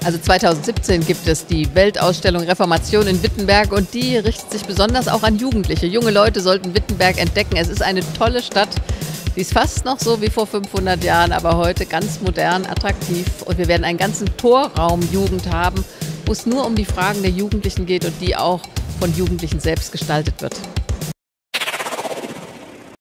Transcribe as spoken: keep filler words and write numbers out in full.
Also zweitausendsiebzehn gibt es die Weltausstellung Reformation in Wittenberg und die richtet sich besonders auch an Jugendliche. Junge Leute sollten Wittenberg entdecken. Es ist eine tolle Stadt. Die ist fast noch so wie vor fünfhundert Jahren, aber heute ganz modern, attraktiv. Und wir werden einen ganzen Torraum Jugend haben, wo es nur um die Fragen der Jugendlichen geht und die auch von Jugendlichen selbst gestaltet wird.